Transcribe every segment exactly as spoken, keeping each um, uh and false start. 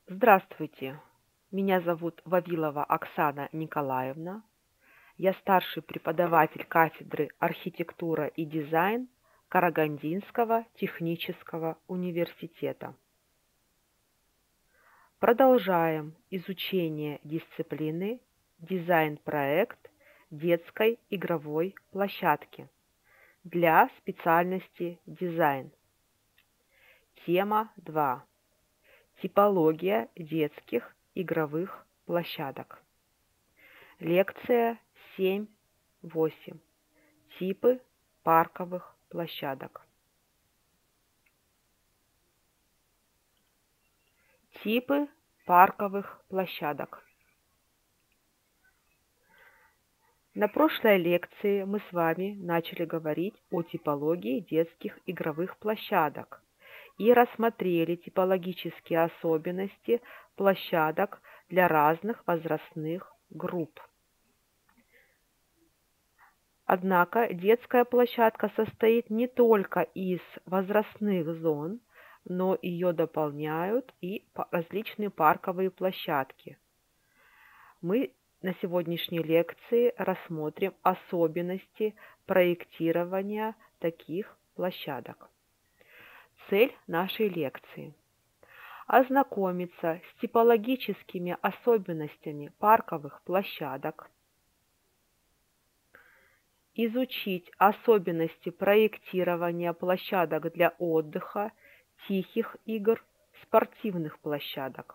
Здравствуйте, меня зовут Вавилова Оксана Николаевна. Я старший преподаватель кафедры архитектура и дизайн Карагандинского технического университета. Продолжаем изучение дисциплины дизайн-проект детской игровой площадки для специальности дизайн. Тема два. Типология детских игровых площадок. Лекция семь восемь. Типы парковых площадок. Типы парковых площадок. На прошлой лекции мы с вами начали говорить о типологии детских игровых площадок и рассмотрели типологические особенности площадок для разных возрастных групп. Однако детская площадка состоит не только из возрастных зон, но ее дополняют и различные парковые площадки. Мы на сегодняшней лекции рассмотрим особенности проектирования таких площадок. Цель нашей лекции – ознакомиться с типологическими особенностями парковых площадок, изучить особенности проектирования площадок для отдыха, тихих игр, спортивных площадок,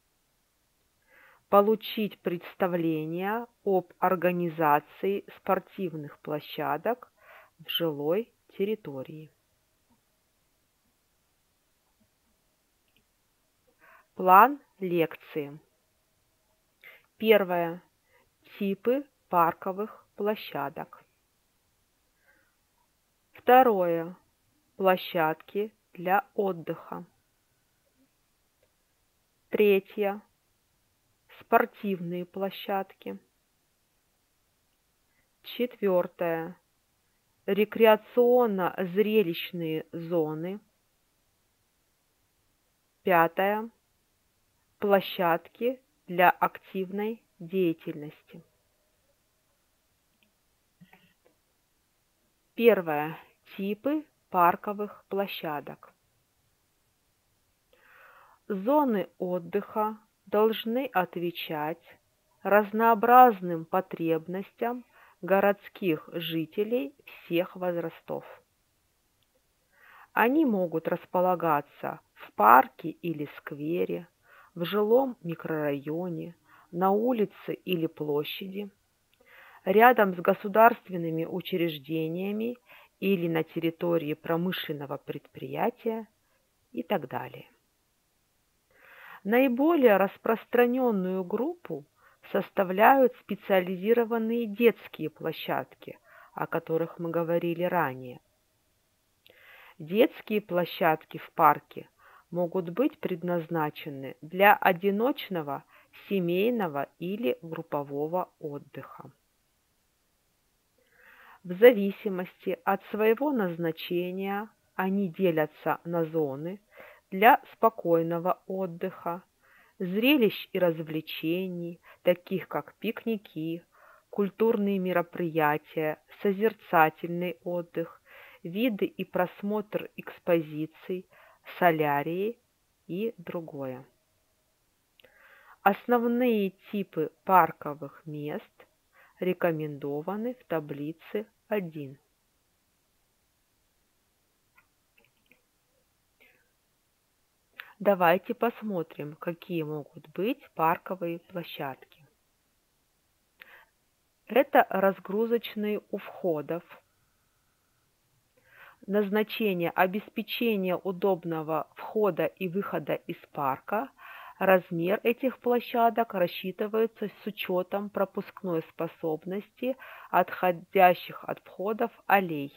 получить представление об организации спортивных площадок в жилой территории. План лекции. Первое. Типы парковых площадок. Второе. Площадки для отдыха. Третье. Спортивные площадки. Четвертое. Рекреационно-зрелищные зоны. Пятое. Площадки для активной деятельности. Первое. Типы парковых площадок. Зоны отдыха должны отвечать разнообразным потребностям городских жителей всех возрастов. Они могут располагаться в парке или сквере, в жилом микрорайоне, на улице или площади, рядом с государственными учреждениями или на территории промышленного предприятия и так далее. Наиболее распространенную группу составляют специализированные детские площадки, о которых мы говорили ранее. Детские площадки в парке могут быть предназначены для одиночного, семейного или группового отдыха. В зависимости от своего назначения они делятся на зоны для спокойного отдыха, зрелищ и развлечений, таких как пикники, культурные мероприятия, созерцательный отдых, виды и просмотр экспозиций, солярии и другое. Основные типы парковых мест рекомендованы в таблице один. Давайте посмотрим, какие могут быть парковые площадки. Это разгрузочные у входов. Назначение обеспечения удобного входа и выхода из парка. Размер этих площадок рассчитывается с учетом пропускной способности отходящих от входов аллей.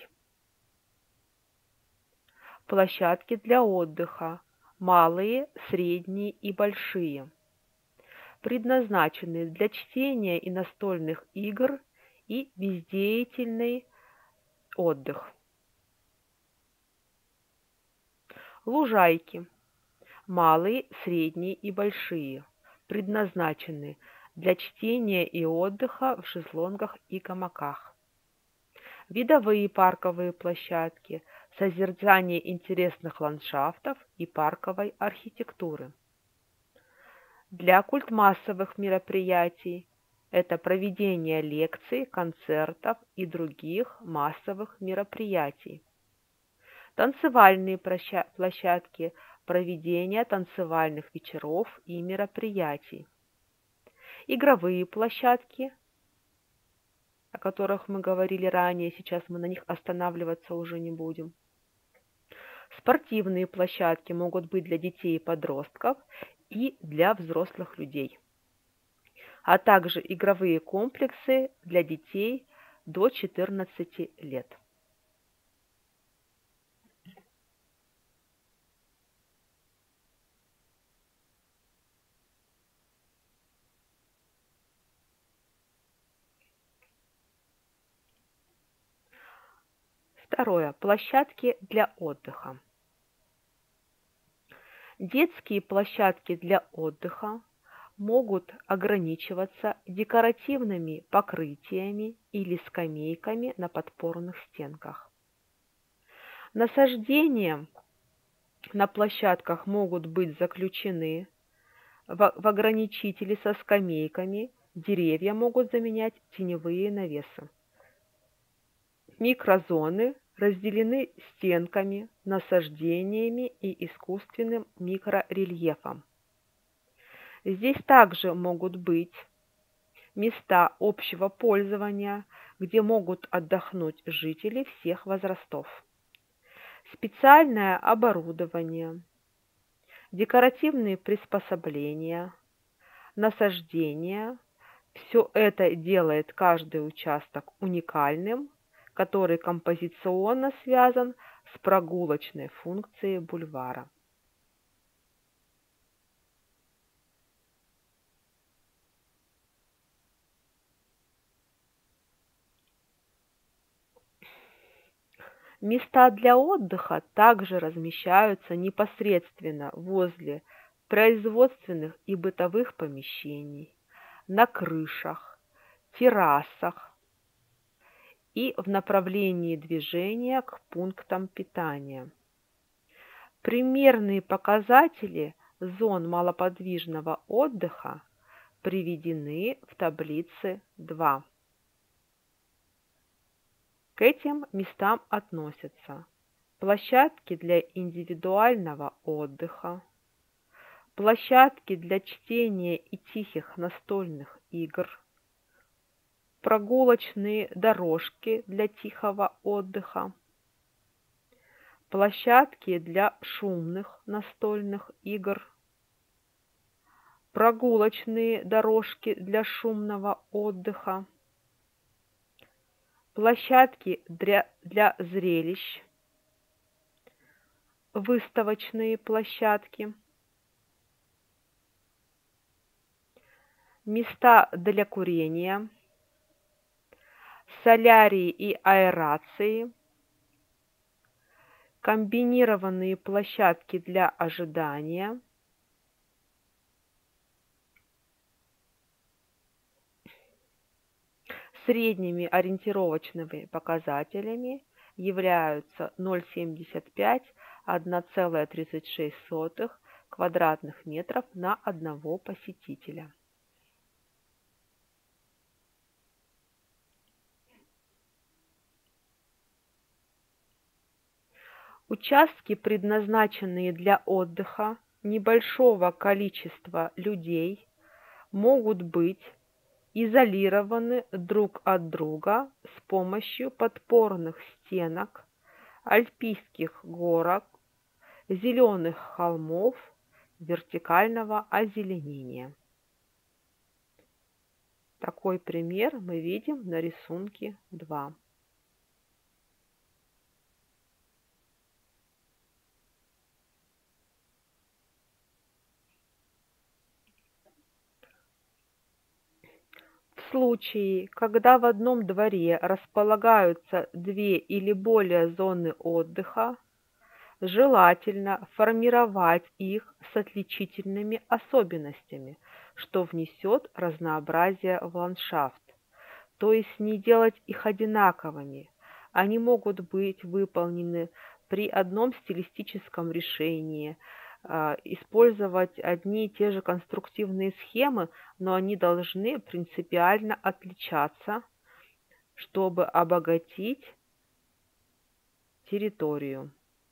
Площадки для отдыха. Малые, средние и большие. Предназначены для чтения и настольных игр и бездеятельный отдых. Лужайки. малые, средние и большие, предназначены для чтения и отдыха в шезлонгах и гамаках. Видовые парковые площадки, созерцание интересных ландшафтов и парковой архитектуры. Для культмассовых мероприятий это проведение лекций, концертов и других массовых мероприятий. Танцевальные площадки, проведение танцевальных вечеров и мероприятий. Игровые площадки, о которых мы говорили ранее, сейчас мы на них останавливаться уже не будем. Спортивные площадки могут быть для детей и подростков и для взрослых людей, а также игровые комплексы для детей до четырнадцати лет. Второе. Площадки для отдыха. Детские площадки для отдыха могут ограничиваться декоративными покрытиями или скамейками на подпорных стенках. Насаждения на площадках могут быть заключены в, в ограничители со скамейками, деревья могут заменять теневые навесы. Микрозоны разделены стенками, насаждениями и искусственным микрорельефом. Здесь также могут быть места общего пользования, где могут отдохнуть жители всех возрастов. Специальное оборудование, декоративные приспособления, насаждения – все это делает каждый участок уникальным, который композиционно связан с прогулочной функцией бульвара. Места для отдыха также размещаются непосредственно возле производственных и бытовых помещений, на крышах, террасах и в направлении движения к пунктам питания. Примерные показатели зон малоподвижного отдыха приведены в таблице два. К этим местам относятся площадки для индивидуального отдыха, площадки для чтения и тихих настольных игр, прогулочные дорожки для тихого отдыха, площадки для шумных настольных игр, прогулочные дорожки для шумного отдыха, площадки для, для зрелищ, выставочные площадки, места для курения, солярии и аэрации, комбинированные площадки для ожидания, средними ориентировочными показателями являются ноль целых семьдесят пять — одна целая тридцать шесть сотых квадратных метров на одного посетителя. Участки, предназначенные для отдыха небольшого количества людей, могут быть изолированы друг от друга с помощью подпорных стенок, альпийских горок, зеленых холмов, вертикального озеленения. Такой пример мы видим на рисунке два. В случае, когда в одном дворе располагаются две или более зоны отдыха, Желательно формировать их с отличительными особенностями, что внесет разнообразие в ландшафт, то есть не делать их одинаковыми. Они могут быть выполнены при одном стилистическом решении, а, использовать одни и те же конструктивные схемы, но они должны принципиально отличаться, чтобы обогатить территорию.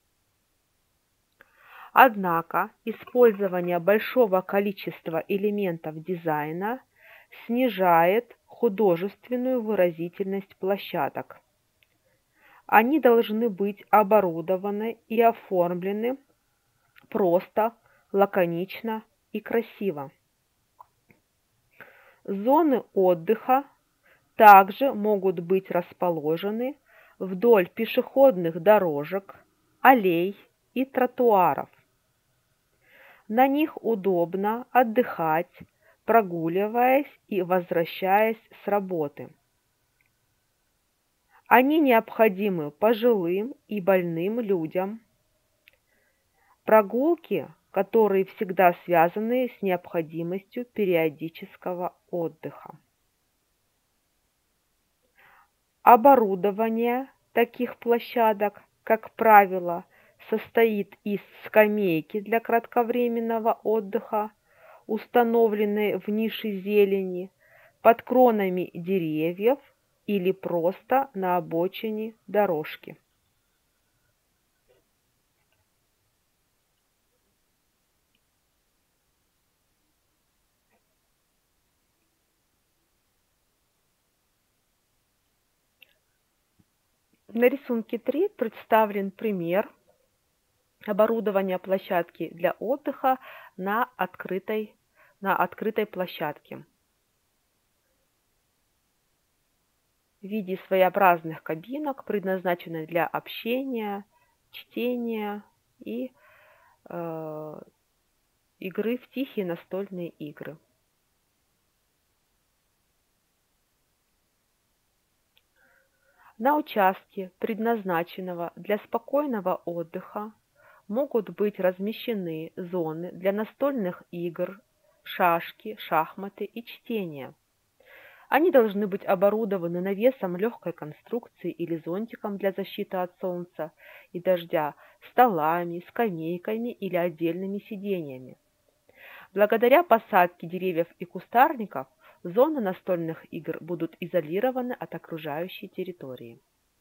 Однако использование большого количества элементов дизайна снижает художественную выразительность площадок. Они должны быть оборудованы и оформлены просто, лаконично и красиво. Зоны отдыха также могут быть расположены вдоль пешеходных дорожек, аллей и тротуаров. На них удобно отдыхать, прогуливаясь и возвращаясь с работы. Они необходимы пожилым и больным людям. Прогулки, которые всегда связаны с необходимостью периодического отдыха. Оборудование таких площадок, как правило, состоит из скамейки для кратковременного отдыха, установленной в нише зелени, под кронами деревьев или просто на обочине дорожки. На рисунке три представлен пример оборудования площадки для отдыха на открытой, на открытой площадке в виде своеобразных кабинок, предназначенных для общения, чтения и э, игры в тихие настольные игры. На участке, предназначенного для спокойного отдыха, могут быть размещены зоны для настольных игр, шашки, шахматы и чтения. Они должны быть оборудованы навесом легкой конструкции или зонтиком для защиты от солнца и дождя, столами, скамейками или отдельными сиденьями. Благодаря посадке деревьев и кустарников зоны настольных игр будут изолированы от окружающей территории.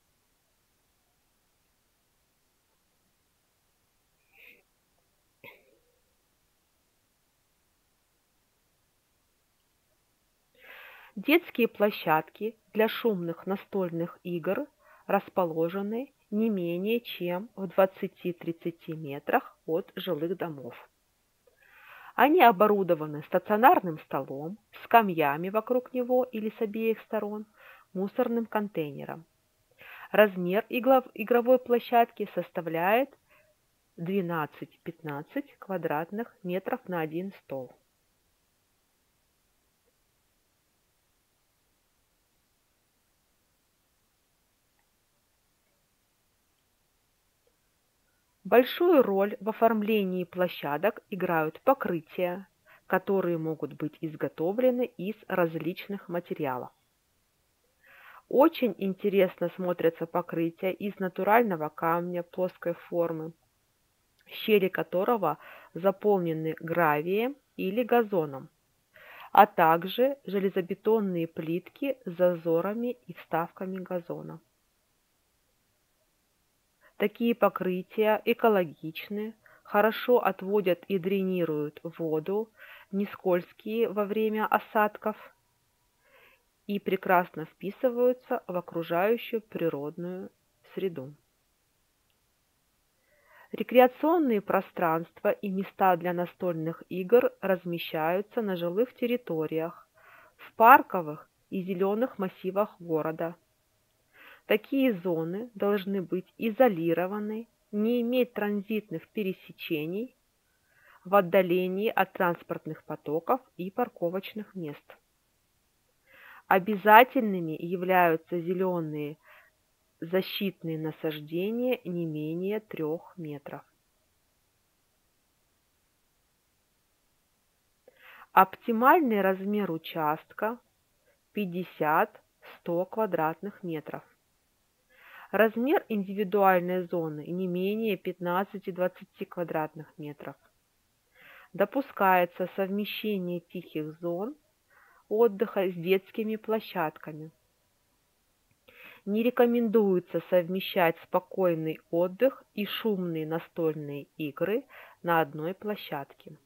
Детские площадки для шумных настольных игр расположены не менее чем в двадцати-тридцати метрах от жилых домов. Они оборудованы стационарным столом, скамьями вокруг него или с обеих сторон, мусорным контейнером. Размер игровой площадки составляет двенадцать-пятнадцать квадратных метров на один стол. Большую роль в оформлении площадок играют покрытия, которые могут быть изготовлены из различных материалов. Очень интересно смотрятся покрытия из натурального камня плоской формы, щели которого заполнены гравием или газоном, а также железобетонные плитки с зазорами и вставками газона. Такие покрытия экологичны, хорошо отводят и дренируют воду, не скользкие во время осадков и прекрасно вписываются в окружающую природную среду. Рекреационные пространства и места для настольных игр размещаются на жилых территориях, в парковых и зеленых массивах города. Такие зоны должны быть изолированы, не иметь транзитных пересечений в отдалении от транспортных потоков и парковочных мест. Обязательными являются зеленые защитные насаждения не менее трех метров. Оптимальный размер участка пятьдесят-сто квадратных метров. Размер индивидуальной зоны не менее пятнадцати-двадцати квадратных метров. Допускается совмещение тихих зон отдыха с детскими площадками. Не рекомендуется совмещать спокойный отдых и шумные настольные игры на одной площадке.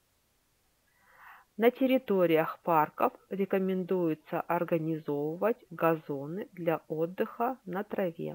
На территориях парков рекомендуется организовывать газоны для отдыха на траве.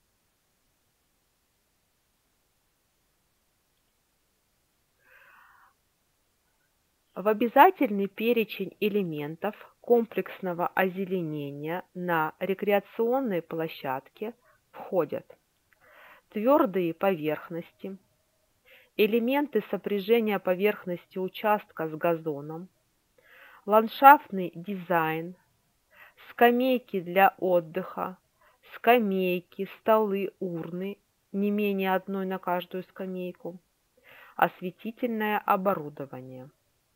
В обязательный перечень элементов комплексного озеленения на рекреационной площадке входят твердые поверхности, элементы сопряжения поверхности участка с газоном, ландшафтный дизайн, скамейки для отдыха, скамейки, столы, урны, не менее одной на каждую скамейку, осветительное оборудование.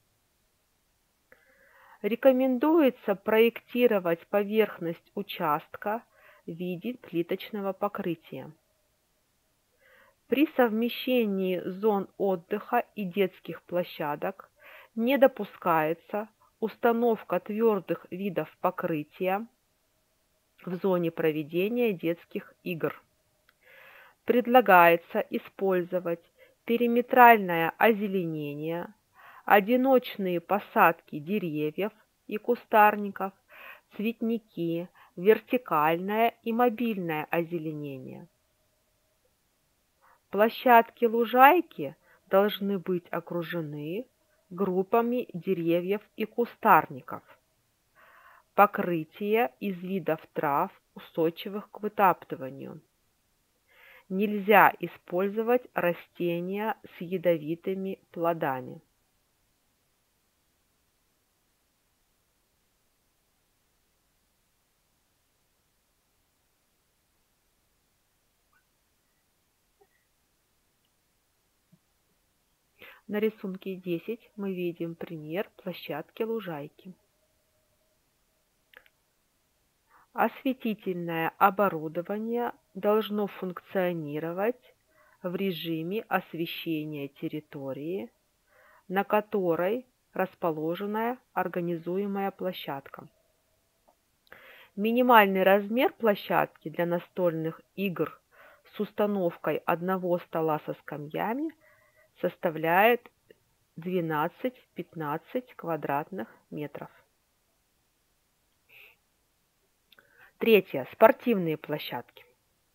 Рекомендуется проектировать поверхность участка в виде плиточного покрытия. При совмещении зон отдыха и детских площадок не допускается установка твердых видов покрытия в зоне проведения детских игр. Предлагается использовать периметральное озеленение, одиночные посадки деревьев и кустарников, цветники, вертикальное и мобильное озеленение. Площадки-лужайки должны быть окружены группами деревьев и кустарников. Покрытие из видов трав, устойчивых к вытаптыванию. Нельзя использовать растения с ядовитыми плодами. На рисунке десять мы видим пример площадки-лужайки. Осветительное оборудование должно функционировать в режиме освещения территории, на которой расположена организуемая площадка. Минимальный размер площадки для настольных игр с установкой одного стола со скамьями составляет двенадцать-пятнадцать квадратных метров. Третье. Спортивные площадки.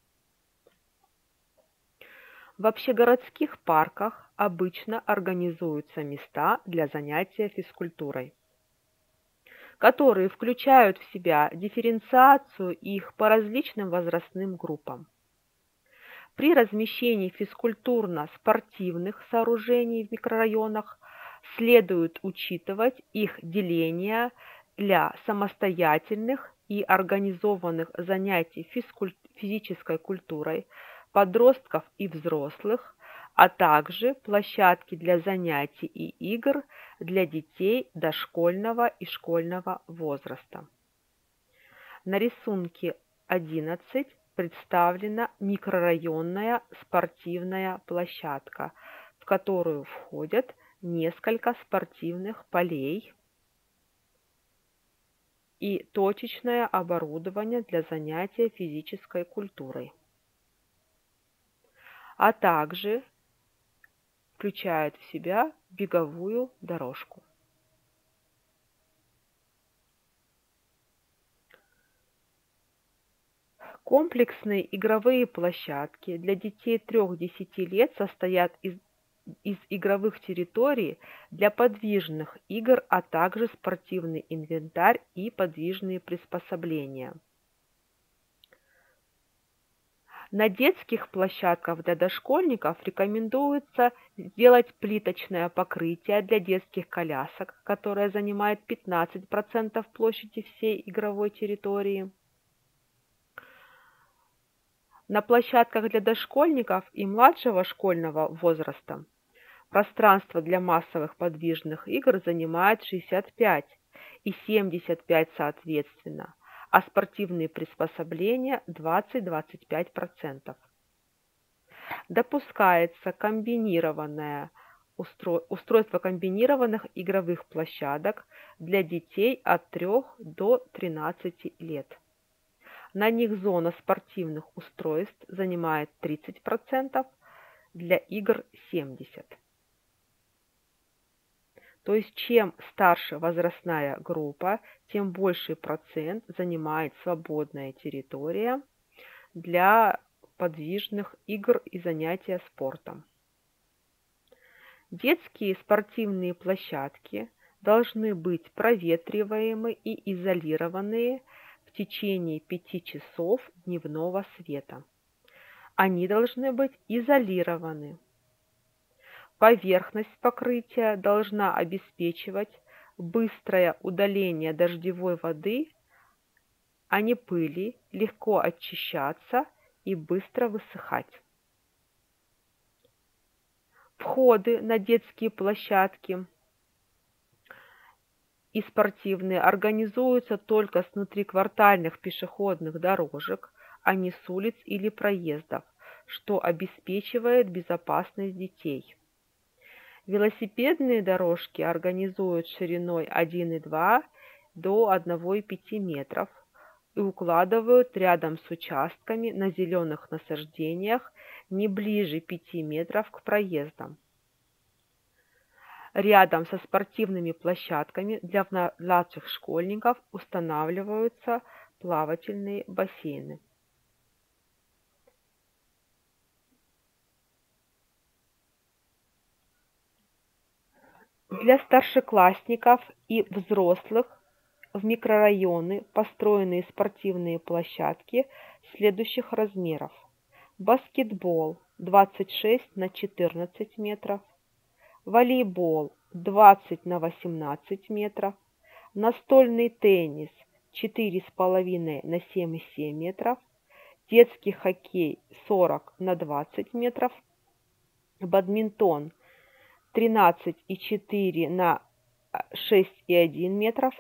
В общегородских парках обычно организуются места для занятия физкультурой, которые включают в себя дифференциацию их по различным возрастным группам. При размещении физкультурно-спортивных сооружений в микрорайонах следует учитывать их деление для самостоятельных и организованных занятий физической культурой подростков и взрослых, а также площадки для занятий и игр для детей дошкольного и школьного возраста. На рисунке одиннадцать представлена микрорайонная спортивная площадка, в которую входят несколько спортивных полей и точечное оборудование для занятия физической культурой, а также включает в себя беговую дорожку. Комплексные игровые площадки для детей трёх-десяти лет состоят из, из игровых территорий для подвижных игр, а также спортивный инвентарь и подвижные приспособления. На детских площадках для дошкольников рекомендуется сделать плиточное покрытие для детских колясок, которое занимает пятнадцать процентов площади всей игровой территории. На площадках для дошкольников и младшего школьного возраста пространство для массовых подвижных игр занимает шестьдесят пять и семьдесят пять соответственно, а спортивные приспособления двадцать-двадцать пять процентов. Допускается комбинированное устро- устройство комбинированных игровых площадок для детей от трёх до тринадцати лет. На них зона спортивных устройств занимает тридцать процентов, для игр семьдесят процентов. То есть чем старше возрастная группа, тем больший процент занимает свободная территория для подвижных игр и занятия спортом. Детские спортивные площадки должны быть проветриваемы и изолированные в течение пяти часов дневного света. Они должны быть изолированы. Поверхность покрытия должна обеспечивать быстрое удаление дождевой воды, а не пыли, легко очищаться и быстро высыхать. Входы на детские площадки и спортивные организуются только с внутриквартальных пешеходных дорожек, а не с улиц или проездов, что обеспечивает безопасность детей. Велосипедные дорожки организуют шириной один и два до одного и пяти метров и укладывают рядом с участками на зеленых насаждениях не ближе пяти метров к проездам. Рядом со спортивными площадками для младших школьников устанавливаются плавательные бассейны. Для старшеклассников и взрослых в микрорайоны построены спортивные площадки следующих размеров. Баскетбол двадцать шесть на четырнадцать метров, волейбол двадцать на восемнадцать метров, настольный теннис четыре с половиной на семь и семь метров, детский хоккей сорок на двадцать метров, бадминтон тринадцать и четыре на шесть и один метров,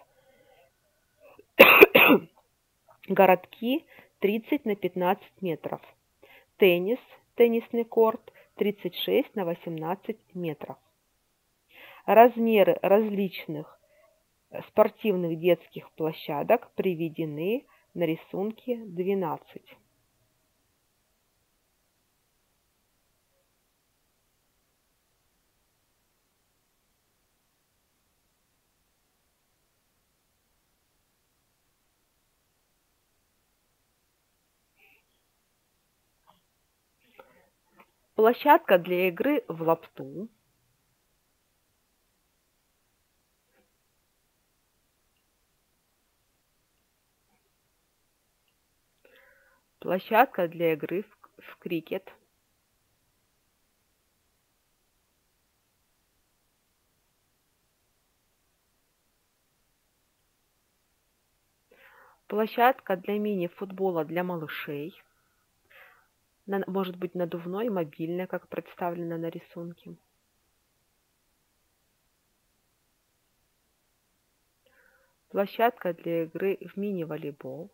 городки тридцать на пятнадцать метров, теннис, теннисный корт тридцать шесть на восемнадцать метров. Размеры различных спортивных детских площадок приведены на рисунке двенадцать. Площадка для игры в лапту. Площадка для игры в, в крикет. Площадка для мини-футбола для малышей. Может быть надувной, мобильная, как представлено на рисунке. Площадка для игры в мини-волейбол.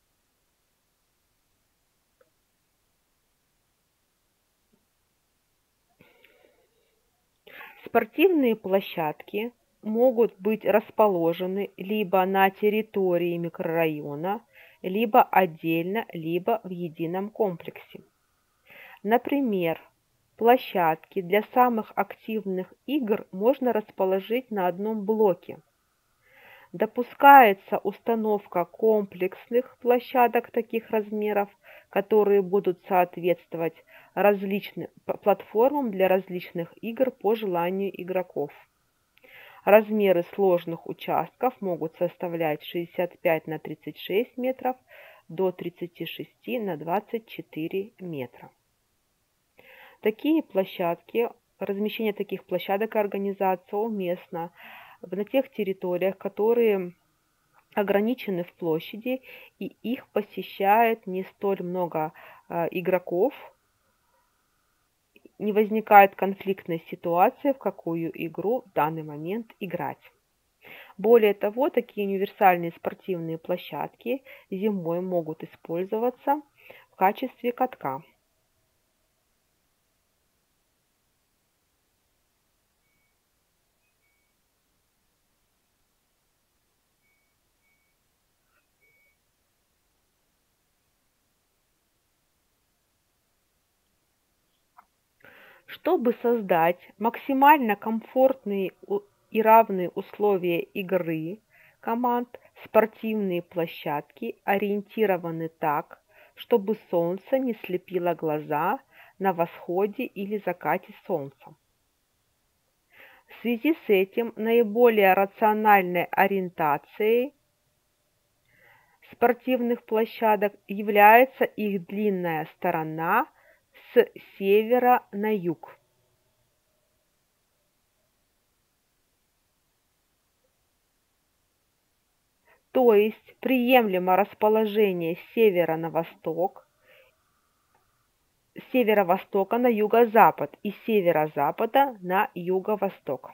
Спортивные площадки могут быть расположены либо на территории микрорайона, либо отдельно, либо в едином комплексе. Например, площадки для самых активных игр можно расположить на одном блоке. Допускается установка комплексных площадок таких размеров, которые будут соответствовать различным платформам для различных игр по желанию игроков. Размеры сложных участков могут составлять шестьдесят пять на тридцать шесть метров до тридцать шесть на двадцать четыре метра. Такие площадки, размещение таких площадок и организация уместно на тех территориях, которые ограничены в площади, и их посещает не столь много э, игроков, не возникает конфликтной ситуации, в какую игру в данный момент играть. Более того, такие универсальные спортивные площадки зимой могут использоваться в качестве катка. Чтобы создать максимально комфортные и равные условия игры команд, спортивные площадки ориентированы так, чтобы солнце не слепило глаза на восходе или закате солнца. В связи с этим наиболее рациональной ориентацией спортивных площадок является их длинная сторона с севера на юг. То есть приемлемо расположение с севера на восток, с северо-востока на юго-запад и с северо-запада на юго-восток.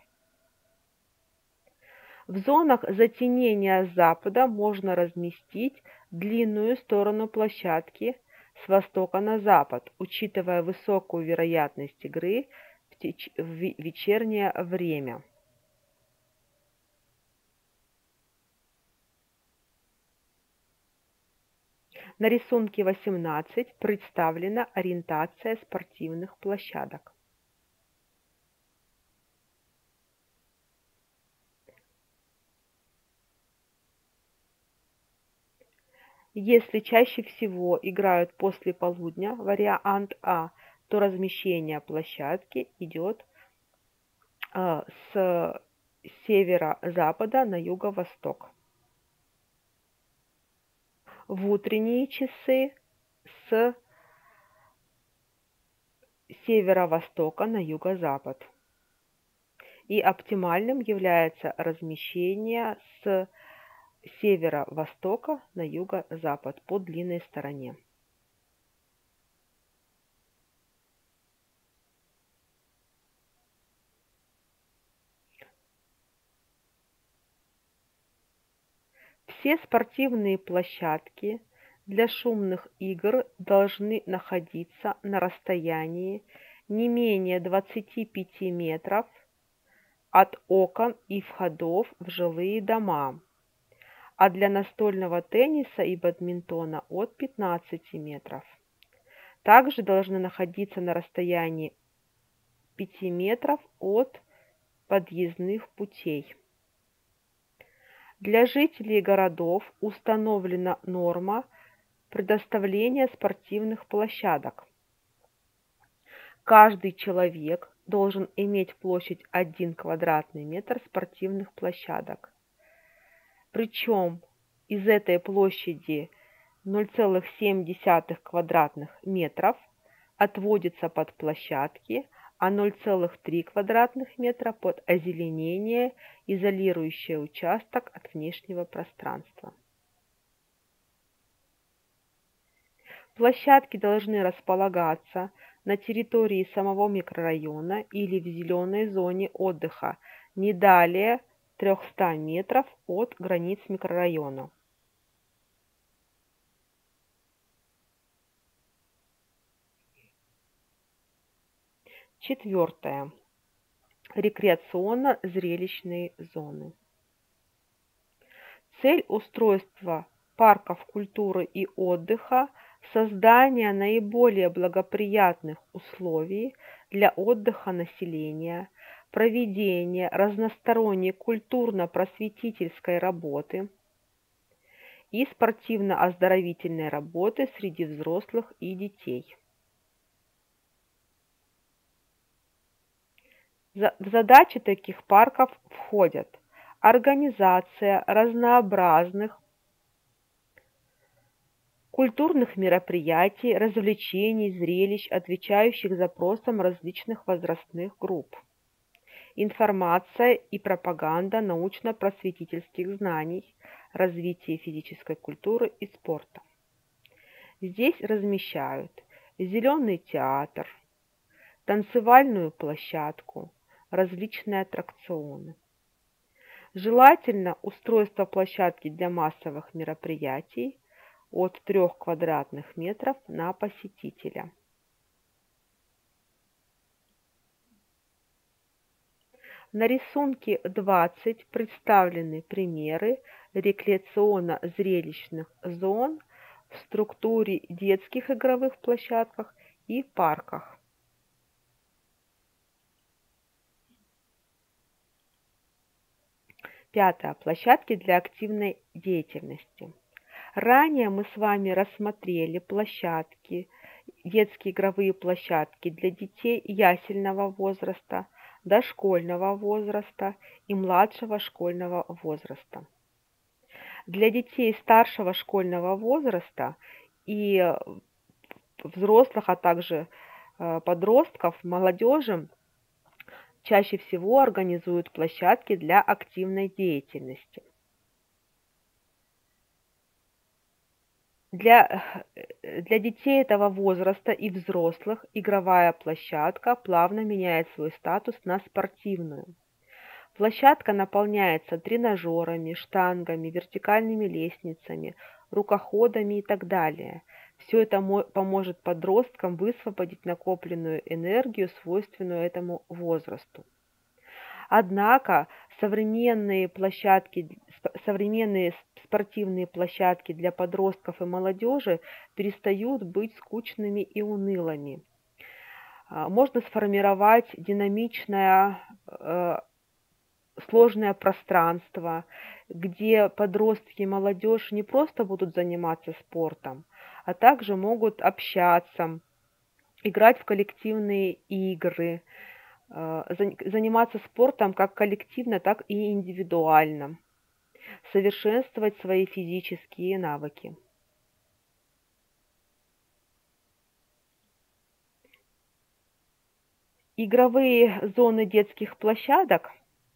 В зонах затенения с запада можно разместить длинную сторону площадки с востока на запад, учитывая высокую вероятность игры в, теч... в вечернее время. На рисунке восемнадцать представлена ориентация спортивных площадок. Если чаще всего играют после полудня, вариант А, то размещение площадки идет э, с северо-запада на юго-восток. В утренние часы с северо-востока на юго-запад. И оптимальным является размещение с северо-востока на юго-запад по длинной стороне. Все спортивные площадки для шумных игр должны находиться на расстоянии не менее двадцати пяти метров от окон и входов в жилые дома, а для настольного тенниса и бадминтона от пятнадцати метров. Также должны находиться на расстоянии пяти метров от подъездных путей. Для жителей городов установлена норма предоставления спортивных площадок. Каждый человек должен иметь площадь один квадратный метр спортивных площадок. Причем из этой площади ноль целых семь десятых квадратных метров отводится под площадки, а ноль целых три квадратных метра под озеленение, изолирующее участок от внешнего пространства. Площадки должны располагаться на территории самого микрорайона или в зеленой зоне отдыха не далее трёхсот метров от границ микрорайона. Четвертое. Рекреационно-зрелищные зоны. Цель устройства парков культуры и отдыха – создание наиболее благоприятных условий для отдыха населения, проведение разносторонней культурно-просветительской работы и спортивно-оздоровительной работы среди взрослых и детей. В задачи таких парков входят организация разнообразных культурных мероприятий, развлечений, зрелищ, отвечающих запросам различных возрастных групп. информация и пропаганда научно-просветительских знаний, развитие физической культуры и спорта. Здесь размещают зеленый театр, танцевальную площадку, различные аттракционы. Желательно устройство площадки для массовых мероприятий от трёх квадратных метров на посетителя. На рисунке двадцать представлены примеры рекреационно-зрелищных зон в структуре детских игровых площадках и парках. Пятое. Площадки для активной деятельности. Ранее мы с вами рассмотрели площадки, детские игровые площадки для детей ясельного возраста, дошкольного возраста и младшего школьного возраста. Для детей старшего школьного возраста и взрослых, а также подростков, молодежи чаще всего организуют площадки для активной деятельности. Для, для детей этого возраста и взрослых игровая площадка плавно меняет свой статус на спортивную. Площадка наполняется тренажерами, штангами, вертикальными лестницами, рукоходами и так далее. Все это поможет подросткам высвободить накопленную энергию, свойственную этому возрасту. Однако современные площадки, современные спортивные площадки для подростков и молодежи перестают быть скучными и унылыми. Можно сформировать динамичное, сложное пространство, где подростки и молодежь не просто будут заниматься спортом, а также могут общаться, играть в коллективные игры, заниматься спортом как коллективно, так и индивидуально, совершенствовать свои физические навыки. Игровые зоны детских площадок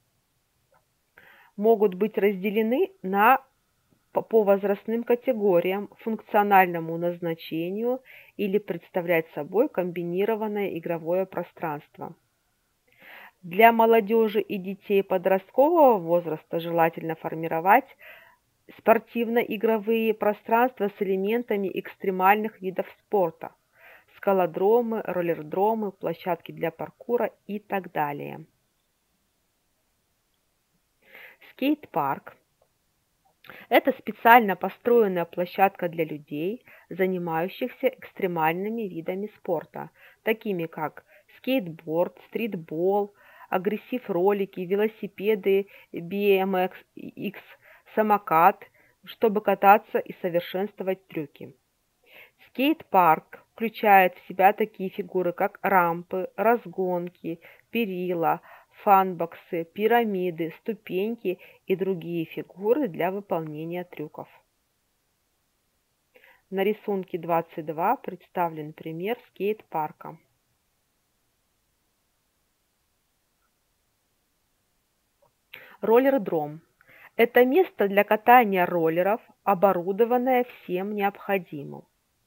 могут быть разделены на, по возрастным категориям, функциональному назначению или представлять собой комбинированное игровое пространство. Для молодежи и детей подросткового возраста желательно формировать спортивно-игровые пространства с элементами экстремальных видов спорта, скалодромы, роллердромы, площадки для паркура и так далее. Скейт-парк – это специально построенная площадка для людей, занимающихся экстремальными видами спорта, такими как скейтборд, стритбол, агрессив-ролики, велосипеды, би эм икс, самокат, чтобы кататься и совершенствовать трюки. Скейт-парк включает в себя такие фигуры, как рампы, разгонки, перила, фанбоксы, пирамиды, ступеньки и другие фигуры для выполнения трюков. На рисунке двадцать два представлен пример скейт-парка. Роллердром – это место для катания роллеров, оборудованное всем необходимым.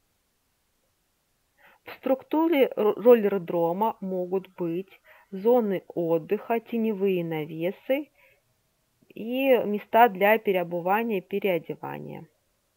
В структуре роллердрома могут быть зоны отдыха, теневые навесы и места для переобувания и переодевания.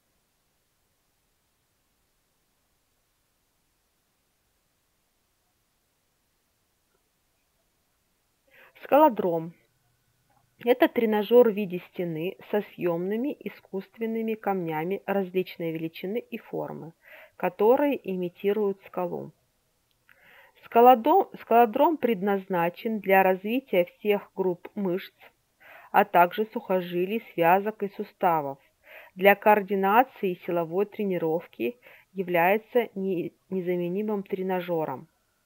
Скалодром – это тренажер в виде стены со съемными искусственными камнями различной величины и формы, которые имитируют скалу. Скалодром, скалодром предназначен для развития всех групп мышц, а также сухожилий, связок и суставов. Для координации и силовой тренировки является незаменимым тренажером.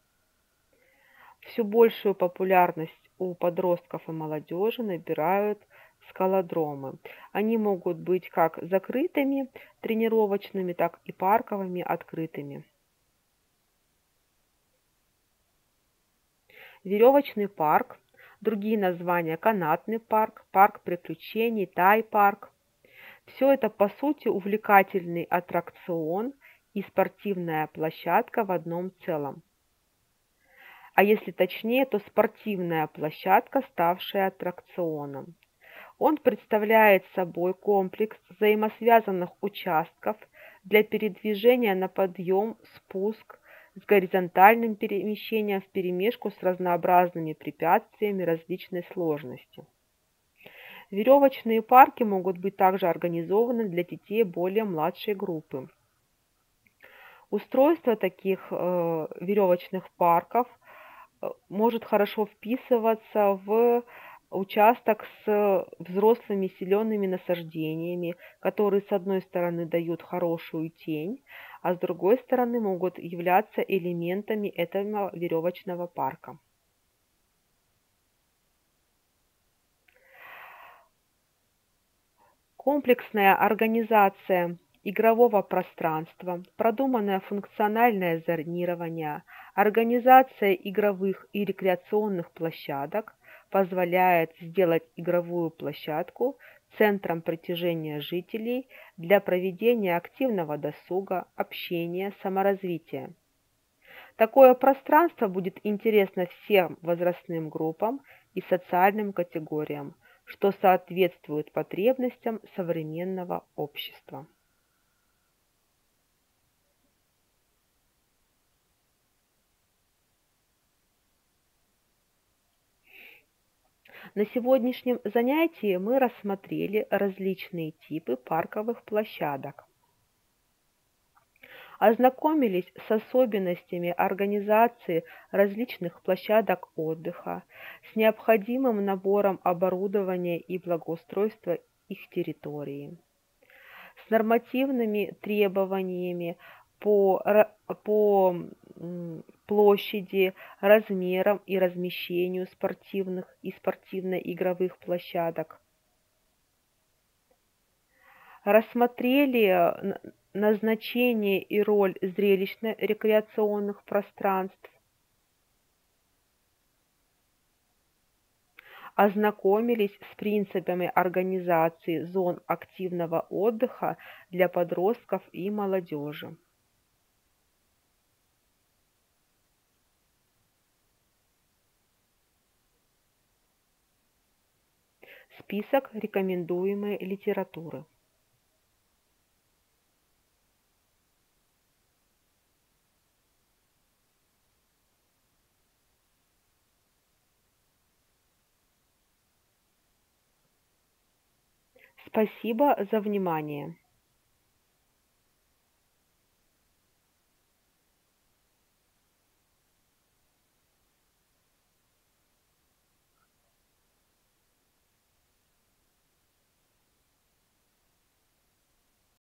Все большую популярность у подростков и молодежи набирают скалодромы. Они могут быть как закрытыми тренировочными, так и парковыми открытыми. Веревочный парк другие названия – канатный парк, парк приключений, тай-парк. Все это, по сути, увлекательный аттракцион и спортивная площадка в одном целом. А если точнее, то спортивная площадка, ставшая аттракционом. Он представляет собой комплекс взаимосвязанных участков для передвижения на подъем, спуск, с горизонтальным перемещением вперемешку с разнообразными препятствиями различной сложности. Веревочные парки могут быть также организованы для детей более младшей группы. Устройство таких э, веревочных парков э, может хорошо вписываться в участок с взрослыми зелеными насаждениями, которые с одной стороны дают хорошую тень, а с другой стороны могут являться элементами этого веревочного парка. Комплексная организация игрового пространства, продуманное функциональное зонирование, организация игровых и рекреационных площадок позволяет сделать игровую площадку центром притяжения жителей для проведения активного досуга, общения, саморазвития. Такое пространство будет интересно всем возрастным группам и социальным категориям, что соответствует потребностям современного общества. На сегодняшнем занятии мы рассмотрели различные типы парковых площадок, ознакомились с особенностями организации различных площадок отдыха, с необходимым набором оборудования и благоустройства их территории, с нормативными требованиями по, по площади, размерам и размещению спортивных и спортивно-игровых площадок. Рассмотрели назначение и роль зрелищно-рекреационных пространств. Ознакомились с принципами организации зон активного отдыха для подростков и молодежи. Список рекомендуемой литературы. Спасибо за внимание.